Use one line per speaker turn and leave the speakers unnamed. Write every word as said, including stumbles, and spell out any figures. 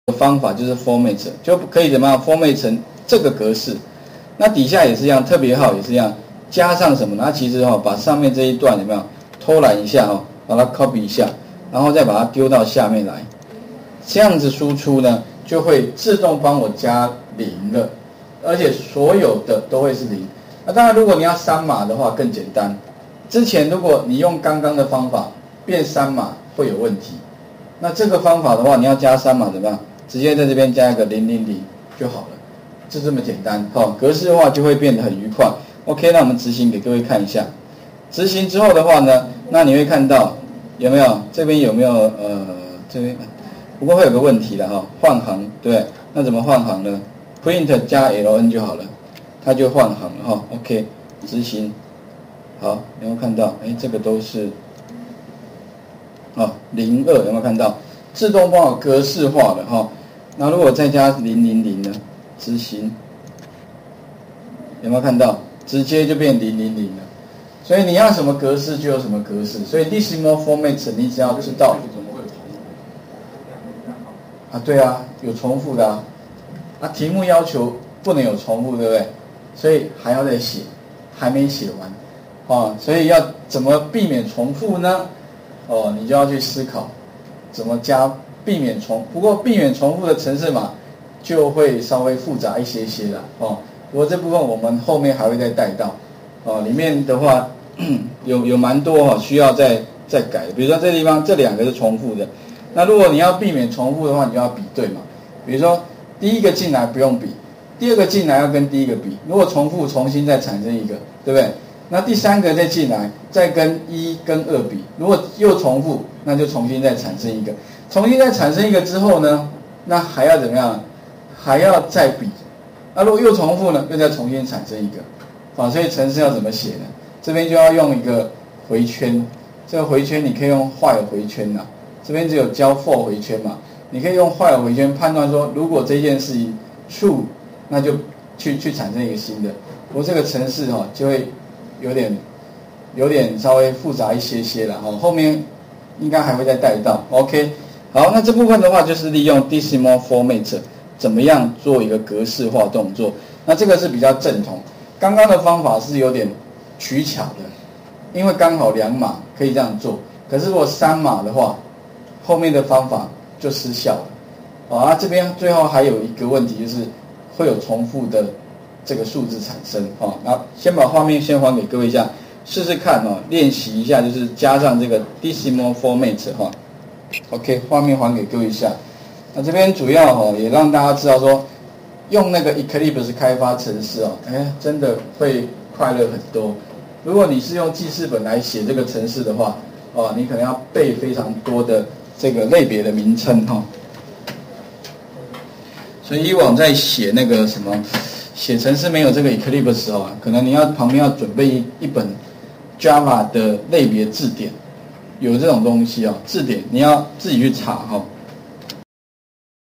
方法就是 format， 就可以怎么样 format 成这个格式。那底下也是一样，特别号也是一样，加上什么呢？那其实哈、哦，把上面这一段有没有偷懒一下哈、哦，把它 copy 一下，然后再把它丢到下面来，这样子输出呢，就会自动帮我加零了，而且所有的都会是零。那当然，如果你要删码的话更简单。之前如果你用刚刚的方法变删码会有问题，那这个方法的话，你要加删码怎么样？直接在这边加一个零零零就好了，就这么简单。好、哦，格式化就会变得很愉快。OK， 那我们执行给各位看一下。执行之后的话呢，那你会看到有没有这边有没有呃这边，不过会有个问题的哈、哦，换行对，那怎么换行呢 ？Print 加 L N 就好了，它就换行了哈、哦。OK， 执行。好，有没有看到？哎，这个都是啊零二，有没有看到？自动帮我格式化的哈、哦。那如果再加零零零呢？执行，有没有看到？直接就变零零零了。所以你要什么格式就有什么格式。所以 decimal format 你只要知道。啊，对啊，有重复的啊。啊，题目要求不能有重复，对不对？所以还要再写，还没写完。啊，所以要怎么避免重复呢？哦，你就要去思考怎么加避免重。不过避免重复的程式码就会稍微复杂一些些了。哦，不过这部分我们后面还会再带到。哦，里面的话有有蛮多哈、哦、需要再再改的。比如说这地方这两个是重复的，那如果你要避免重复的话，你就要比对嘛。比如说第一个进来不用比，第二个进来要跟第一个比。如果重复，重新再产生一个，对不对？那第三个再进来，再跟一跟二比，如果又重复，那就重新再产生一个，重新再产生一个之后呢，那还要怎么样？还要再比。那如果又重复呢，又再重新产生一个。啊，所以程式要怎么写呢？这边就要用一个回圈，这个回圈你可以用 while 回圈呐、啊，这边只有教 for 回圈嘛，你可以用 while 回圈判断说，如果这件事情 true， 那就去去产生一个新的。不过这个程式哈、哦、就会有点有点稍微复杂一些些了哈，后面应该还会再带到。OK， 好，那这部分的话就是利用 decimal format 怎么样做一个格式化动作，那这个是比较正统。刚刚的方法是有点取巧的，因为刚好两码可以这样做，可是如果三码的话，后面的方法就失效了。啊，这边最后还有一个问题，就是会有重复的这个数字产生啊。那先把画面先还给各位一下，试试看哦，练习一下，就是加上这个 decimal format 哈。OK， 画面还给各位一下。那这边主要哦也让大家知道说，用那个 Eclipse 开发程式哦，哎，真的会快乐很多。如果你是用记事本来写这个程式的话，哦，你可能要背非常多的这个类别的名称哈。所以以往在写那个什么写程式没有这个 Eclipse 的时候啊，可能你要旁边要准备一一本 Java 的类别字典，有这种东西哦，字典你要自己去查哈、哦。